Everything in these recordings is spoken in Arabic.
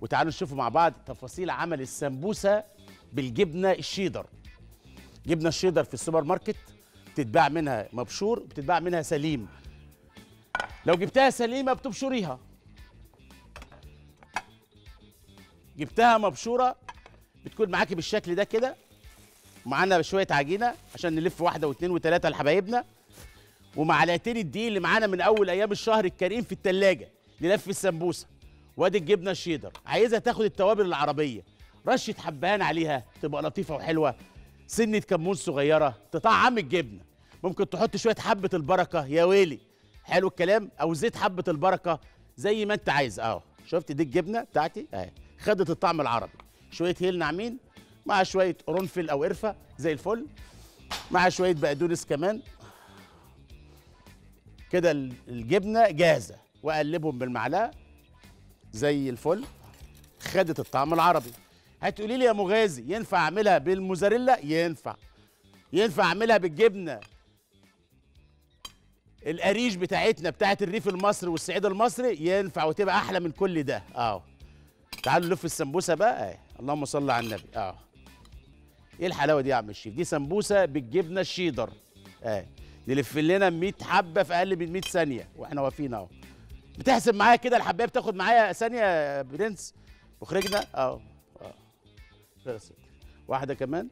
وتعالوا نشوفوا مع بعض تفاصيل عمل السمبوسه بالجبنه الشيدر. جبنه الشيدر في السوبر ماركت بتتباع منها مبشور وبتتباع منها سليم. لو جبتها سليمه بتبشريها، جبتها مبشوره بتكون معاكي بالشكل ده كده. ومعانا شويه عجينه عشان نلف واحده واثنين وثلاثه لحبايبنا، ومعلقتين الدقيق اللي معانا من اول ايام الشهر الكريم في الثلاجه للف السمبوسه. وادي الجبنه الشيدر، عايزها تاخد التوابل العربيه، رشه حبهان عليها تبقى لطيفه وحلوه، سنه كمون صغيره تطعم الجبنه. ممكن تحط شويه حبه البركه، يا ويلي حلو الكلام، او زيت حبه البركه زي ما انت عايز. اهو شفت دي الجبنه بتاعتي اهي، خدت الطعم العربي. شويه هيل ناعمين مع شويه قرنفل او قرفه زي الفل، مع شويه بقدونس كمان كده. الجبنه جاهزه، واقلبهم بالمعلقه زي الفل، خدت الطعم العربي. هتقولي لي يا مغازي ينفع اعملها بالموزاريلا؟ ينفع اعملها بالجبنه القريش بتاعتنا بتاعت الريف المصري والصعيد المصري، ينفع وتبقى احلى من كل ده. تعالوا نلف السمبوسه بقى اهي، اللهم صل على النبي. ايه الحلاوه دي يا عم الشيف؟ دي سمبوسه بالجبنه الشيدر اهي، نلف لنا 100 حبه في اقل من 100 ثانيه واحنا واقفين اهو. بتحسب معايا كده الحبايه بتاخد معايا ثانيه يا برنس مخرجنا؟ بس واحده كمان.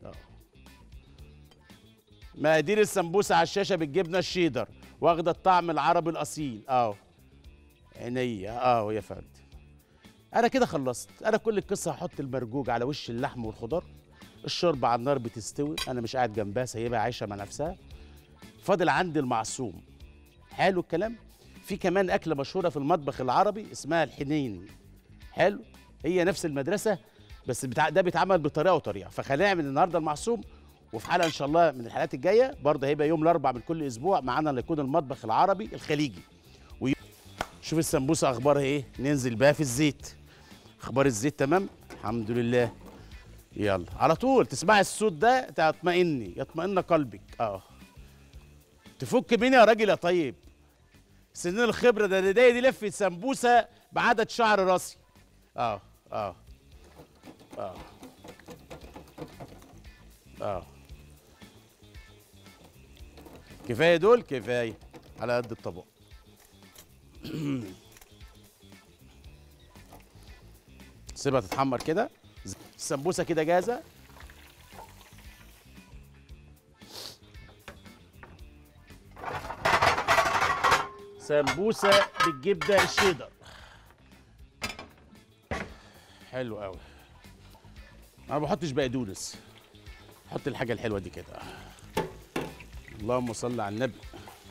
مقادير السمبوسه على الشاشه بالجبنه الشيدر، واخده الطعم العربي الاصيل. عينيا يا فندم. انا كده خلصت. انا كل القصه هحط المرجوج على وش اللحم والخضار، الشوربه على النار بتستوي، انا مش قاعد جنبها سايبها عايشه مع نفسها. فاضل عندي المعصوم. حلو الكلام. في كمان اكله مشهوره في المطبخ العربي اسمها الحنين. حلو، هي نفس المدرسه بس ده بيتعمل بطريقه وطريقه. فخلينا نعمل النهارده المعصوم، وفي حلقه ان شاء الله من الحلقات الجايه برضه هيبقى يوم الاربعاء من كل اسبوع معانا اللي يكون المطبخ العربي الخليجي. شوف السمبوسه اخبارها ايه، ننزل بقى في الزيت. اخبار الزيت تمام الحمد لله. يلا على طول تسمعي الصوت ده يطمئن قلبك. تفك مين يا راجل يا طيب؟ سنين الخبره ده دي لفه سمبوسه بعدد شعر راسي. اه اه اه اه كفايه دول، كفايه على قد الطبق. سيبها تتحمر كده. السمبوسه كده جاهزه. سمبوسه بالجبنه الشيدر، حلو قوي. انا ما بحطش بقدونس، حط الحاجه الحلوه دي كده. اللهم صل على النبي.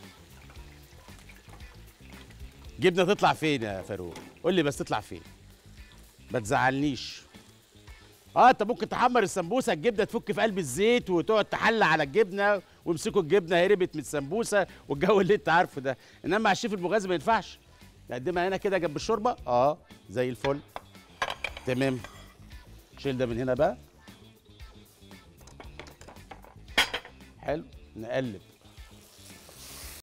جبنه تطلع فين يا فاروق؟ قول لي بس تطلع فين، ما تزعلنيش. انت ممكن تحمر السمبوسه الجبنه تفك في قلب الزيت وتقعد تحلى على الجبنه ويمسكوا الجبنه هربت من السمبوسه والجو اللي انت عارفه ده. انما مع الشيف المغازي ما ينفعش. نقدمها هنا كده جنب الشوربه زي الفل. تمام. شيل ده من هنا بقى. حلو، نقلب